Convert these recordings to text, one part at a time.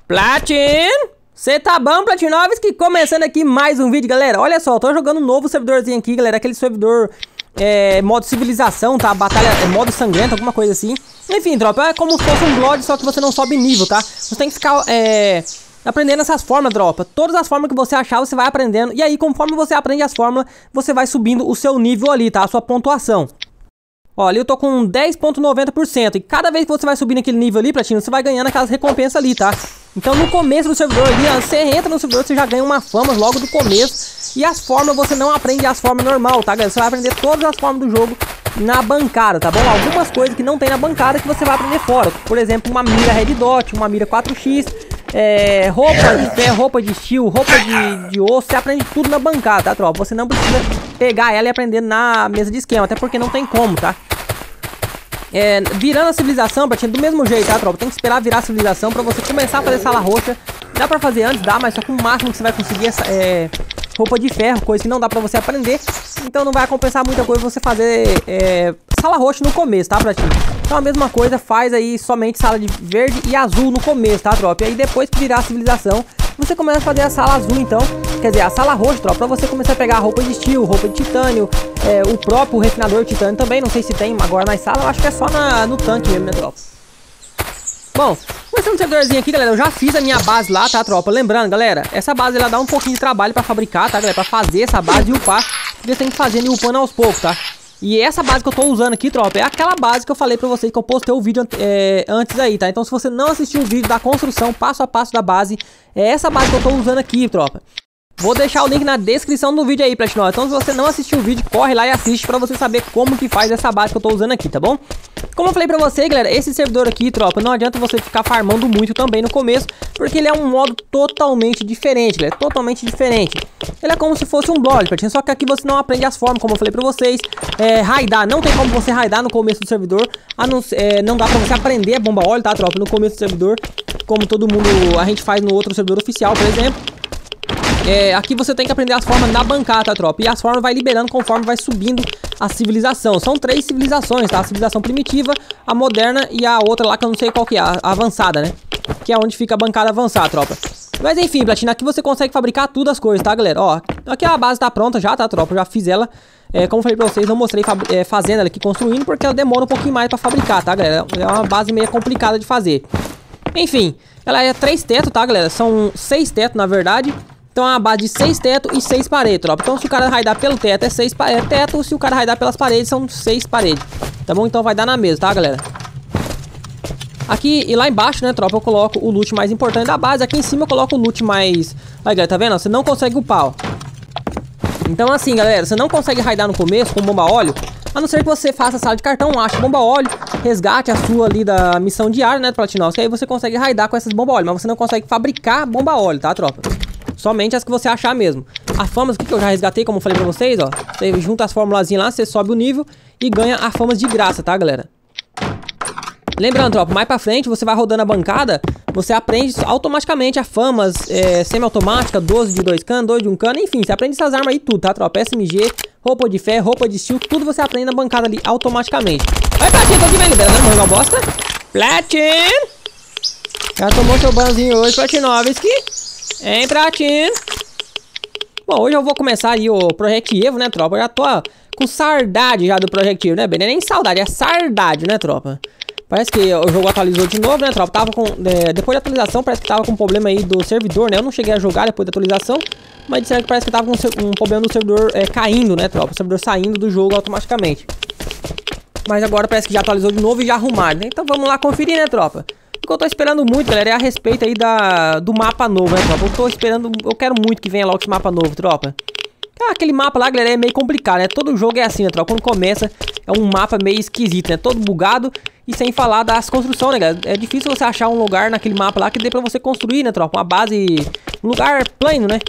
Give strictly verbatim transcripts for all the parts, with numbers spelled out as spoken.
Platin! Você tá bom, Platinovski? Começando aqui mais um vídeo, galera. Olha só, eu tô jogando um novo servidorzinho aqui, galera. Aquele servidor é, modo civilização, tá? Batalha, é, modo sangrento, alguma coisa assim. Enfim, tropa, é como se fosse um Blood, só que você não sobe nível, tá? Você tem que ficar é, aprendendo essas formas, tropa. Todas as formas que você achar, você vai aprendendo. E aí, conforme você aprende as fórmulas, você vai subindo o seu nível ali, tá? A sua pontuação. Olha, eu tô com dez vírgula noventa por cento. E cada vez que você vai subir naquele nível ali, Platino, você vai ganhando aquelas recompensas ali, tá? Então no começo do servidor ali, ó, você entra no servidor, você já ganha uma fama logo do começo. E as formas, você não aprende as formas normal, tá, galera? Você vai aprender todas as formas do jogo na bancada, tá bom? Algumas coisas que não tem na bancada que você vai aprender fora. Por exemplo, uma mira Red Dot, uma mira quatro x, é, roupa de pé, roupa de steel, roupa de, de osso. Você aprende tudo na bancada, tá, tropa? Você não precisa pegar ela e aprender na mesa de esquema, até porque não tem como, tá? É, virando a civilização, Platino, do mesmo jeito, tá, tropa? Tem que esperar virar a civilização pra você começar a fazer sala roxa. Dá pra fazer antes, dá, mas só que o máximo que você vai conseguir é roupa de ferro, coisa que não dá pra você aprender. Então não vai compensar muita coisa você fazer é, sala roxa no começo, tá, Platino? Então a mesma coisa, faz aí somente sala de verde e azul no começo, tá, tropa? E aí depois que virar a civilização, você começa a fazer a sala azul, então. Quer dizer, a sala roxa, tropa, pra você começar a pegar roupa de steel, roupa de titânio, é, o próprio refinador de titânio também. Não sei se tem agora na sala, eu acho que é só na, no tanque mesmo, né, tropa? Bom, começando o servidorzinho aqui, galera, eu já fiz a minha base lá, tá, tropa? Lembrando, galera, essa base, ela dá um pouquinho de trabalho pra fabricar, tá, galera? Pra fazer essa base e upar, porque você tem que fazer e upando aos poucos, tá? E essa base que eu tô usando aqui, tropa, é aquela base que eu falei pra vocês que eu postei o vídeo é, antes aí, tá? Então se você não assistiu o vídeo da construção, passo a passo da base, é essa base que eu tô usando aqui, tropa. Vou deixar o link na descrição do vídeo aí, Platino. Então se você não assistiu o vídeo, corre lá e assiste pra você saber como que faz essa base que eu tô usando aqui, tá bom? Como eu falei pra você, galera, esse servidor aqui, tropa, não adianta você ficar farmando muito também no começo, porque ele é um modo totalmente diferente, galera, totalmente diferente. Ele é como se fosse um Blood, Platino, só que aqui você não aprende as formas, como eu falei pra vocês. É, raidar, não tem como você raidar no começo do servidor, a não, é, não dá pra você aprender a bomba óleo, tá, tropa, no começo do servidor, como todo mundo, a gente faz no outro servidor oficial, por exemplo. É, aqui você tem que aprender as formas na bancada, tá, tropa? E as formas vai liberando conforme vai subindo a civilização. São três civilizações, tá? A civilização primitiva, a moderna e a outra lá que eu não sei qual que é, a avançada, né? Que é onde fica a bancada avançada, tropa. Mas enfim, Platina, aqui você consegue fabricar tudo as coisas, tá, galera? Ó, aqui a base tá pronta já, tá, tropa? Eu já fiz ela. É, como eu falei pra vocês, não mostrei é, fazendo ela aqui, construindo, porque ela demora um pouquinho mais pra fabricar, tá, galera? É uma base meio complicada de fazer. Enfim, ela é três tetos, tá, galera? São seis tetos, na verdade. Então é uma base de seis tetos e seis paredes, tropa. Então se o cara raidar pelo teto é seis é teto, se o cara raidar pelas paredes são seis paredes. Tá bom? Então vai dar na mesa, tá, galera? Aqui e lá embaixo, né, tropa, eu coloco o loot mais importante da base. Aqui em cima eu coloco o loot mais... Aí, galera, tá vendo? Você não consegue upar, ó. Então assim, galera, você não consegue raidar no começo com bomba óleo, a não ser que você faça sala de cartão, ache bomba óleo, resgate a sua ali da missão diária, né, Platinovski. Aí você consegue raidar com essas bomba óleo, mas você não consegue fabricar bomba óleo, tá, tropa? Somente as que você achar mesmo. As famas aqui que eu já resgatei, como eu falei pra vocês, ó. Você junta as formulazinhas lá, você sobe o nível e ganha as famas de graça, tá, galera? Lembrando, tropa, mais pra frente, você vai rodando a bancada, você aprende automaticamente as famas é, semi-automática, doze de dois canos, doze de um cano, enfim, você aprende essas armas aí tudo, tá, tropa? S M G, roupa de ferro, roupa de steel, tudo você aprende na bancada ali automaticamente. Vai, Platin, tô aqui bem liberando, morreu uma bosta. Platin! Já tomou seu banzinho hoje, Platinovski? Hein, Pratinho? Bom, hoje eu vou começar aí o Project Evo, né, tropa? Eu já tô ó, com saudade já do Project Evo, né, bem? Não é nem saudade, é sardade, né, tropa? Parece que o jogo atualizou de novo, né, tropa? Tava com... É, depois da atualização, parece que tava com um problema aí do servidor, né? Eu não cheguei a jogar depois da atualização, mas disseram que parece que tava com um problema do servidor é, caindo, né, tropa? O servidor saindo do jogo automaticamente. Mas agora parece que já atualizou de novo e já arrumaram, né? Então vamos lá conferir, né, tropa? O que eu tô esperando muito, galera, é a respeito aí da, do mapa novo, né, tropa? Eu tô esperando, eu quero muito que venha logo esse mapa novo, tropa. Ah, aquele mapa lá, galera, é meio complicado, né? Todo jogo é assim, né, tropa? Quando começa, é um mapa meio esquisito, né? Todo bugado e sem falar das construções, né, galera? É difícil você achar um lugar naquele mapa lá que dê pra você construir, né, tropa? Uma base, um lugar plano, né?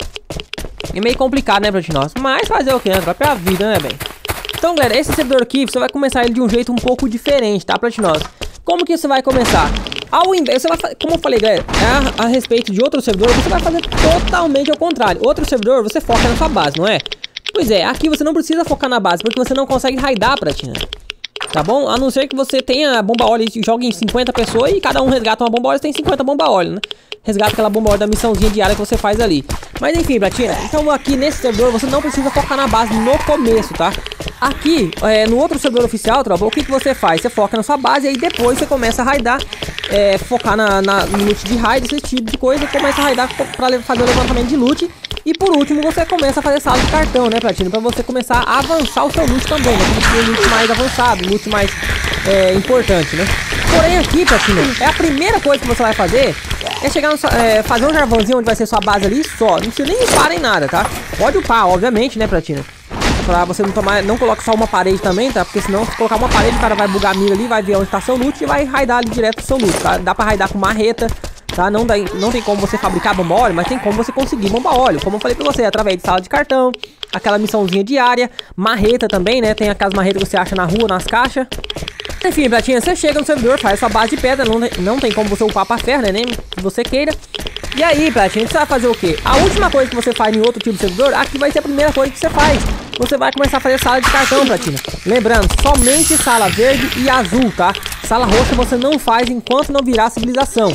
É meio complicado, né, Platinoss? Mas fazer o que, né, tropa? É a vida, né, bem? Então, galera, esse servidor aqui, você vai começar ele de um jeito um pouco diferente, tá, Platinoss? Como que você vai começar? Ao invés, você vai, como eu falei, galera, a, a respeito de outro servidor, você vai fazer totalmente ao contrário. Outro servidor, você foca na sua base, não é? Pois é, aqui você não precisa focar na base, porque você não consegue raidar, Platina. Tá bom? A não ser que você tenha bomba óleo e jogue em cinquenta pessoas e cada um resgata uma bomba óleo, você tem cinquenta bomba óleo, né? resgata aquela bomba da missãozinha diária que você faz ali. Mas enfim, platina, então aqui nesse servidor você não precisa focar na base no começo, tá? Aqui, é, no outro servidor oficial, tropa, o que, que você faz? Você foca na sua base e aí depois você começa a raidar, é, focar na, na, no loot de raid, esse tipo de coisa, e começa a raidar pra fazer o levantamento de loot. E por último, você começa a fazer sala de cartão, né, platina? Pra você começar a avançar o seu loot também, né? Como um loot mais avançado, um loot mais é, importante, né? Porém aqui, platina, é a primeira coisa que você vai fazer é chegar no, é, fazer um jarvãozinho onde vai ser sua base ali só. Não precisa nem upar em nada, tá? Pode upar, obviamente, né, platina? Pra você não tomar, não coloque só uma parede também, tá? Porque senão, se colocar uma parede, o cara vai bugar a mira ali, vai ver onde tá seu loot e vai raidar ali direto pro seu loot, tá? Dá pra raidar com marreta, tá? Não, dá, não tem como você fabricar bomba óleo, mas tem como você conseguir bomba óleo. Como eu falei pra você, através de sala de cartão, aquela missãozinha diária, marreta também, né? Tem aquelas marretas que você acha na rua, nas caixas. Enfim, platinha, você chega no servidor, faz sua base de pedra, não, não tem como você upar pra ferro, né? Nem que você queira. E aí, platinha, você vai fazer o quê? A última coisa que você faz em outro tipo de servidor, aqui vai ser a primeira coisa que você faz. Você vai começar a fazer sala de cartão, platina. Lembrando, somente sala verde e azul, tá? Sala roxa você não faz enquanto não virar civilização.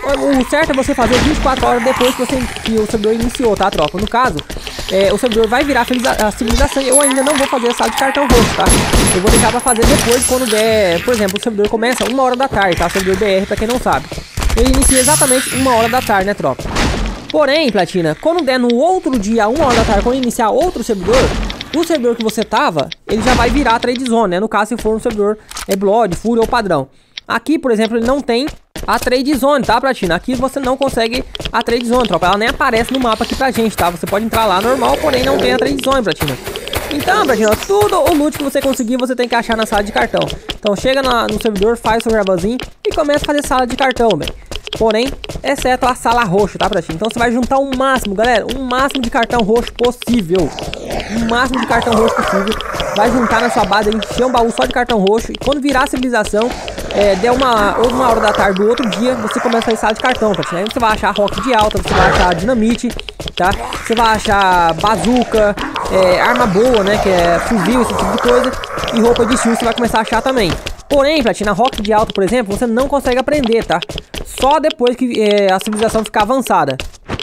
O certo é você fazer vinte e quatro horas depois que, você, que o servidor iniciou, tá, tropa? No caso, é, o servidor vai virar a civilização e eu ainda não vou fazer a sala de cartão roxo, tá? Eu vou deixar pra fazer depois, quando der, por exemplo, o servidor começa uma hora da tarde, tá? O servidor B R, pra quem não sabe. Ele inicia exatamente uma hora da tarde, né, tropa? Porém, platina, quando der no outro dia, uma hora da tarde, quando iniciar outro servidor, o servidor que você tava, ele já vai virar trade zone, né? No caso, se for um servidor é Blood, Fúria ou padrão. Aqui, por exemplo, ele não tem a trade zone, tá, platina? Aqui você não consegue a trade zone, tropa. Ela nem aparece no mapa aqui pra gente, tá? Você pode entrar lá normal, porém não tem a trade zone, platina. Então, platina, tudo o loot que você conseguir, você tem que achar na sala de cartão. Então chega na, no servidor, faz o seu gravazinho e começa a fazer sala de cartão, bem. Porém, exceto a sala roxa, tá, platina? Então você vai juntar o máximo, galera, o máximo de cartão roxo possível. O máximo de cartão roxo possível. Vai juntar na sua base, encher um baú só de cartão roxo. E quando virar a civilização, é, der uma, ou uma hora da tarde do outro dia, você começa a fazer sala de cartão, platina. Aí você vai achar rock de alta, você vai achar dinamite, tá? Você vai achar bazuca, é, arma boa, né? Que é fuzil, esse tipo de coisa. E roupa de estilo você vai começar a achar também. Porém, platina, rock de alta, por exemplo, você não consegue aprender, tá? Só depois que é, a civilização ficar avançada.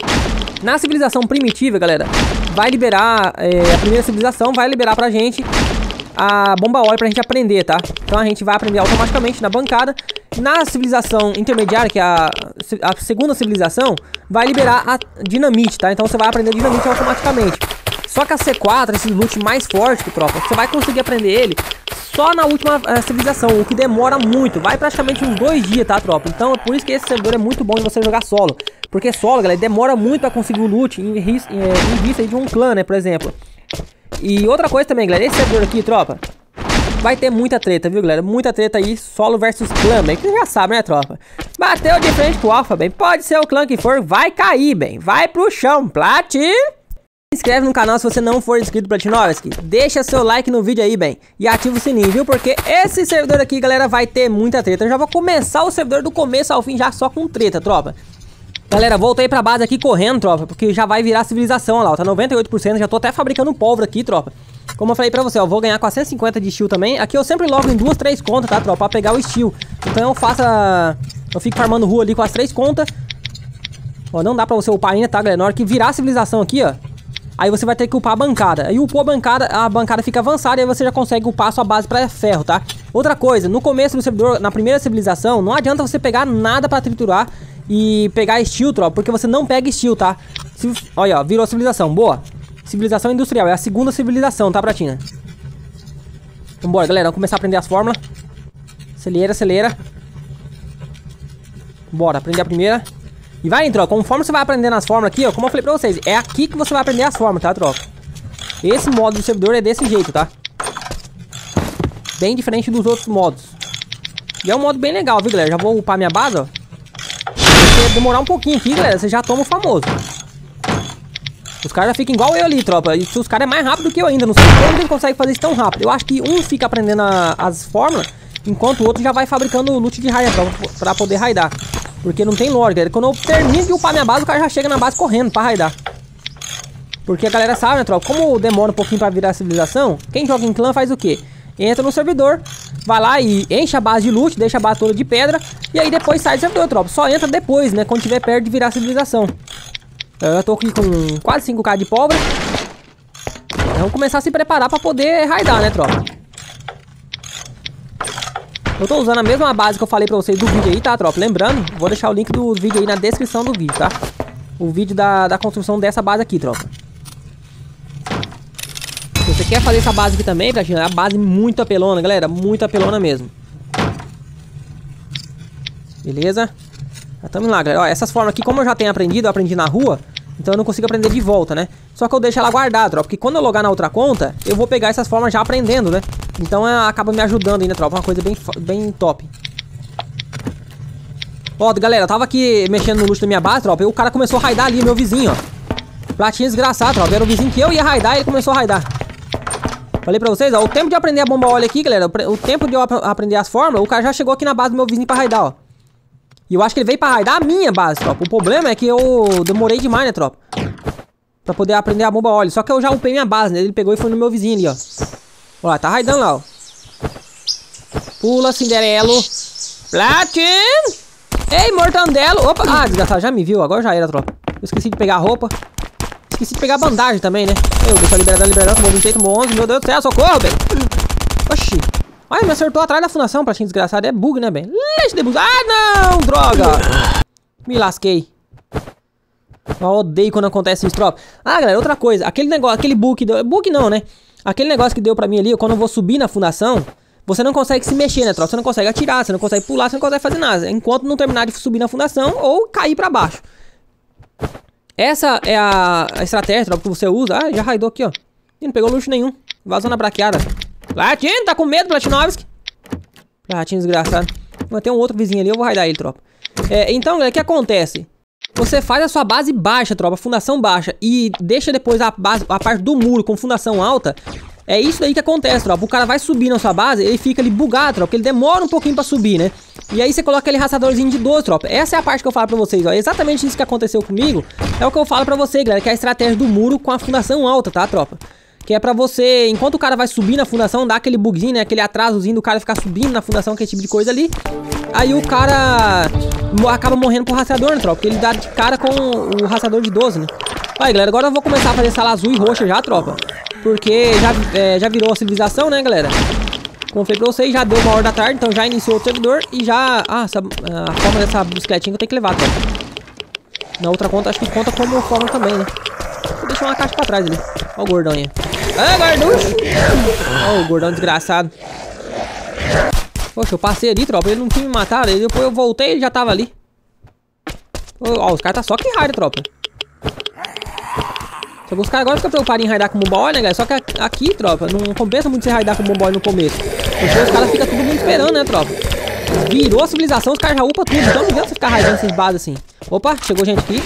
Na civilização primitiva, galera, vai liberar, é, a primeira civilização vai liberar pra gente a bomba óleo pra gente aprender, tá? Então a gente vai aprender automaticamente na bancada. Na civilização intermediária, que é a, a segunda civilização, vai liberar a dinamite, tá? Então você vai aprender dinamite automaticamente. Só que a C quatro, esse loot mais forte, tropa, você vai conseguir aprender ele só na última uh, civilização, o que demora muito, vai praticamente uns dois dias, tá, tropa? Então é por isso que esse servidor é muito bom de você jogar solo. Porque solo, galera, demora muito pra conseguir o loot em, em, em vista de um clã, né, por exemplo. E outra coisa também, galera, esse servidor aqui, tropa, vai ter muita treta, viu, galera? Muita treta aí, solo versus clã, bem, que você já sabe, né, tropa? Bateu de frente com o Alpha, bem, pode ser o clã que for, vai cair, bem, vai pro chão, platina. Se inscreve no canal se você não for inscrito, Platinovski. Deixa seu like no vídeo aí, bem. E ativa o sininho, viu? Porque esse servidor aqui, galera, vai ter muita treta. Eu já vou começar o servidor do começo ao fim já só com treta, tropa. Galera, voltei pra base aqui correndo, tropa, porque já vai virar civilização, olha lá, ó, tá noventa e oito por cento, já tô até fabricando pólvora aqui, tropa. Como eu falei pra você, ó, vou ganhar quatrocentos e cinquenta de steel também. Aqui eu sempre logo em duas, três contas, tá, tropa, pra pegar o steel. Então eu faço a... eu fico farmando rua ali com as três contas. Ó, não dá pra você upar ainda, tá, galera? Na hora que virar a civilização aqui, ó, aí você vai ter que upar a bancada. Aí upou a bancada, a bancada fica avançada e aí você já consegue upar a sua base pra ferro, tá? Outra coisa, no começo do servidor, na primeira civilização, não adianta você pegar nada pra triturar e pegar steel, tropa, porque você não pega steel, tá? Se, olha, ó, virou a civilização, boa. Civilização industrial, é a segunda civilização, tá, platina? Vambora, galera, vamos começar a aprender as fórmulas. Acelera, acelera. Bora, aprender a primeira. E vai, tropa, conforme você vai aprendendo as fórmulas aqui, ó, como eu falei pra vocês, é aqui que você vai aprender as fórmulas, tá, tropa? Esse modo do servidor é desse jeito, tá? Bem diferente dos outros modos. E é um modo bem legal, viu, galera? Já vou upar minha base, ó. Se demorar um pouquinho aqui, galera, você já toma o famoso. Os caras já ficam igual eu ali, tropa. E os caras é mais rápido que eu ainda. Não sei como eles conseguem fazer isso tão rápido. Eu acho que um fica aprendendo a, as fórmulas, enquanto o outro já vai fabricando o loot de raid pra, pra poder raidar. Porque não tem lógica, galera. Quando eu termino de upar minha base, o cara já chega na base correndo pra raidar. Porque a galera sabe, né, tropa? Como demora um pouquinho pra virar a civilização, quem joga em clã faz o quê? entra no servidor, vai lá e enche a base de loot, deixa a base toda de pedra, e aí depois sai do servidor, tropa. Só entra depois, né, quando tiver perto de virar civilização. Eu tô aqui com quase cinco K de pólvora. Vamos começar a se preparar pra poder raidar, né, tropa? Eu tô usando a mesma base que eu falei pra vocês do vídeo aí, tá, tropa? Lembrando, vou deixar o link do vídeo aí na descrição do vídeo, tá? O vídeo da, da construção dessa base aqui, tropa. Se você quer fazer essa base aqui também, Platina, é uma base muito apelona, galera. Muito apelona mesmo. Beleza? Já estamos lá, galera. Ó, essas formas aqui, como eu já tenho aprendido, eu aprendi na rua, então eu não consigo aprender de volta, né? Só que eu deixo ela guardada, tropa, porque quando eu logar na outra conta, eu vou pegar essas formas já aprendendo, né? Então é, acaba me ajudando ainda, tropa. Uma coisa bem, bem top. Ó, galera, eu tava aqui mexendo no luxo da minha base, tropa, e o cara começou a raidar ali, meu vizinho, ó. Platinha desgraçado, tropa. Era o vizinho que eu ia raidar e ele começou a raidar. Falei pra vocês, ó, o tempo de aprender a bomba óleo aqui, galera, o tempo de eu ap aprender as fórmulas, o cara já chegou aqui na base do meu vizinho pra raidar, ó. E eu acho que ele veio pra raidar a minha base, tropa. O problema é que eu demorei demais, né, tropa? Pra poder aprender a bomba óleo. Só que eu já upei minha base, né? Ele pegou e foi no meu vizinho ali, ó. Ó lá, tá raidando lá, ó. Pula, Cinderelo. Platin! Ei, Mortandelo! Opa! Ah, desgraçado, já me viu. Agora já era, tropa. Eu esqueci de pegar a roupa. Esqueci de pegar a bandagem também, né? Eu deixa liberadão, liberadão, com vinte e oito, onze. Meu Deus do céu, socorro, velho! Oxi! Ai, me acertou atrás da fundação, Platinho desgraçado. É bug, né, bem? Leite de bug. Ah, não! Droga! Me lasquei. Eu odeio quando acontece isso, tropa. Ah, galera, outra coisa. Aquele negócio, aquele bug que deu... Bug não, né? Aquele negócio que deu pra mim ali, quando eu vou subir na fundação, você não consegue se mexer, né, tropa? Você não consegue atirar, você não consegue pular, você não consegue fazer nada. Enquanto não terminar de subir na fundação ou cair pra baixo. Essa é a, a estratégia, tropa, que você usa. Ah, já raidou aqui, ó. E não pegou luxo nenhum. Vazou na braqueada. Platinho, tá com medo, Platinovski? Platinho desgraçado. Mas tem um outro vizinho ali, eu vou raidar ele, tropa. É, então, galera, o que acontece? Você faz a sua base baixa, tropa, fundação baixa, e deixa depois a, base, a parte do muro com fundação alta. É isso daí que acontece, tropa. O cara vai subir na sua base, ele fica ali bugado, tropa, porque ele demora um pouquinho pra subir, né? E aí você coloca aquele rastreadorzinho de doze, tropa. Essa é a parte que eu falo pra vocês, ó. Exatamente isso que aconteceu comigo. É o que eu falo pra vocês, galera, que é a estratégia do muro com a fundação alta, tá, tropa? Que é pra você, enquanto o cara vai subir na fundação, dá aquele bugzinho, né? Aquele atrasozinho do cara ficar subindo na fundação, aquele tipo de coisa ali. Aí o cara acaba morrendo pro rastreador, né, tropa? Porque ele dá de cara com o rastreador de doze, né? Aí, galera, agora eu vou começar a fazer sala azul e roxa já, tropa. Porque já, é, já virou a civilização, né, galera? Como eu falei pra vocês, já deu uma hora da tarde, então já iniciou o servidor e já... Ah, essa, a forma dessa bicicletinha que eu tenho que levar, tropa. Na outra conta, acho que conta como forma também, né? Vou deixar uma caixa pra trás ali. Ó o gordão aí. Ah, gorducho! Ó o gordão desgraçado. Poxa, eu passei ali, tropa, ele não tinha me matado. Aí depois eu voltei e ele já tava ali. Ó, os caras tá só que raio, tropa. Só que os caras agora ficam preocupados em raidar com bomba óleo, né, galera? Só que aqui, tropa, não compensa muito você raidar com bomba óleo no começo. Porque os caras ficam todo mundo esperando, né, tropa? Virou a civilização, os caras já upam tudo. Então não adianta você ficar raidando essas bases assim. Opa, chegou gente aqui.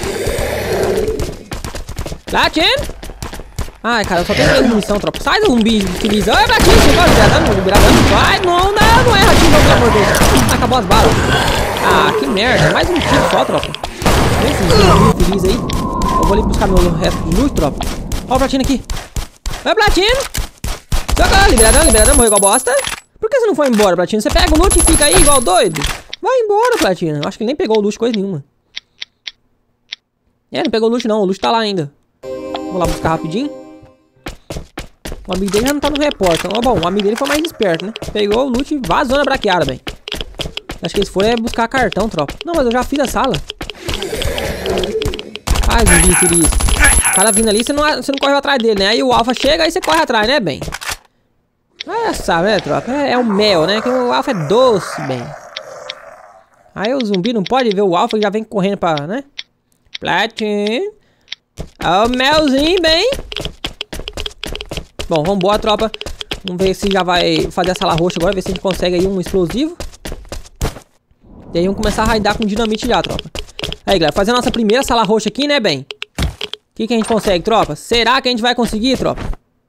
Latin! Ai, cara, eu só tenho três munição, tropa. Sai do zumbi, utiliza. Ai, Platinho, você pode gradando, gradando. Ai, não, não, não é ratinho, pelo amor de Deus. Acabou as balas. Ah, que merda. Mais um tiro só, tropa. Vem esse utiliza aí. Eu vou ali buscar meu resto de luz, tropa. Ó o Platinho aqui. Vai, Platinho. Socorro, liberadão, liberadão, morreu igual bosta. Por que você não foi embora, Platinho? Você pega o loot e fica aí igual doido. Vai embora, Platinho. Acho que ele nem pegou o loot, coisa nenhuma. É, não pegou o loot não, o loot tá lá ainda. Vou lá buscar rapidinho. O amigo dele já não tá no repórter. Então, bom, o amigo dele foi mais esperto, né? Pegou o loot e vazou na braqueada, bem. Acho que eles foram é buscar cartão, tropa. Não, mas eu já fiz a sala. Ai, zumbi feliz. O cara vindo ali, você não, você não corre atrás dele, né? Aí o alfa chega, aí você corre atrás, né, bem? Ah, sabe, né, tropa? É, é o mel, né? Que o alfa é doce, bem. Aí o zumbi não pode ver o alfa e já vem correndo pra, né? Platin. Ó o melzinho, bem. Bom, vambora, tropa. Vamos ver se já vai fazer a sala roxa agora. Ver se a gente consegue aí um explosivo. E aí vamos começar a raidar com dinamite já, tropa. Aí, galera, fazer a nossa primeira sala roxa aqui, né, bem? O que, que a gente consegue, tropa? Será que a gente vai conseguir, tropa?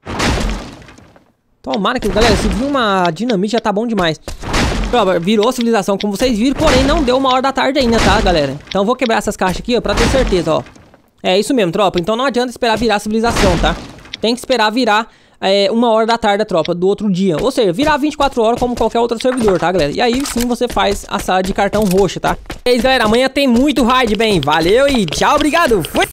Tomara que, galera, se vir uma dinamite já tá bom demais. Tropa, virou civilização, como vocês viram. Porém, não deu uma hora da tarde ainda, tá, galera? Então eu vou quebrar essas caixas aqui, ó, pra ter certeza, ó. É isso mesmo, tropa. Então não adianta esperar virar civilização, tá? Tem que esperar virar é, uma hora da tarde da tropa do outro dia. Ou seja, virar vinte e quatro horas como qualquer outro servidor, tá, galera? E aí sim você faz a sala de cartão roxa, tá? É isso, galera. Amanhã tem muito raid, bem. Valeu e tchau, obrigado. Fui!